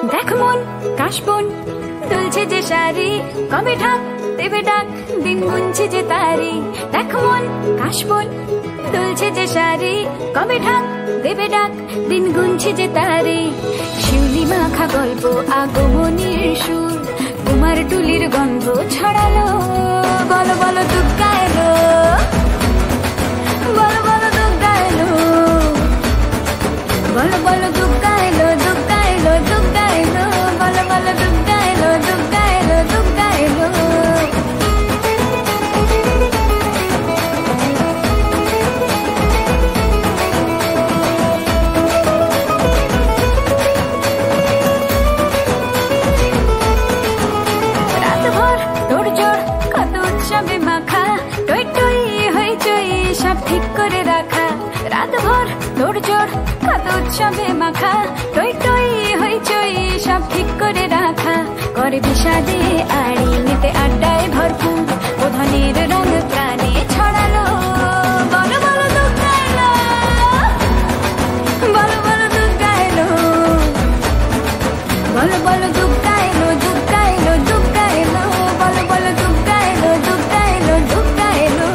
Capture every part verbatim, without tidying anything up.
দেখ মন কাশবন দুলছে যে শাড়ি, কবে ঢাক দেবে ডাক, দিন গুনছে যে তারি। দেখ মন কাশবন দুলছে যে শাড়ি, কবে ঢাক দেবে ডাক, দিন গুনছে যে তারি। শিউলি মাখা গল্প আগমনীর সুর, কুমার টুলির গন্ধ ছড়ালো। বলো বলো দুর্গা এলো, বলো বলো দুর্গা এলো, বলো বলো দুর্গা এলো, দুর্গা এলো, দুর্গা এলো, বলো বলো দুর্গা এলো, দুর্গা এলো, দুর্গা এলো। রাতভর তোড়জোড় কত উৎসবে মাখা, টই টই হইচই সব ঠিক করে রাখা। রাতভর তোড়জোড় কত উৎসবে মাখা, টই টই হইচই সব ঠিক করে রাখা। করে বিষাদে আড়ি নিতে আড্ডায় ভরপুর, প্রধানের রঙ প্রাণে ছড়ালো। বলো বলো দুর্গা এলো, বলো বলো দুর্গা এলো, বলো বলো দুর্গা এলো, দুর্গা এলো, দুর্গা এলো, বলো বলো দুর্গা এলো, দুর্গা এলো, দুর্গা এলো।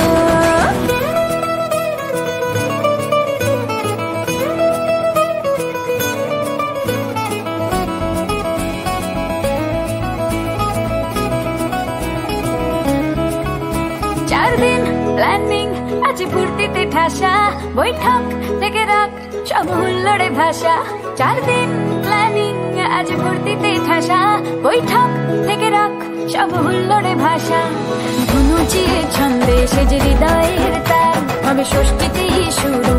চার দিন প্ল্যানিং আজ ফুর্তিতে ঠাসা, বৈঠক থেকে রাখ সব হুল্লোড়ে ভাষা। চার দিন প্ল্যানিং আজ ফুর্তিতে ঠাসা, বৈঠক থেকে রাখ সব হুল্লোড়ে ভাষা। ধনুচিয়ে ছন্দে সেজে হৃদয়ের তার, হবে ষষ্ঠীতেই শুরু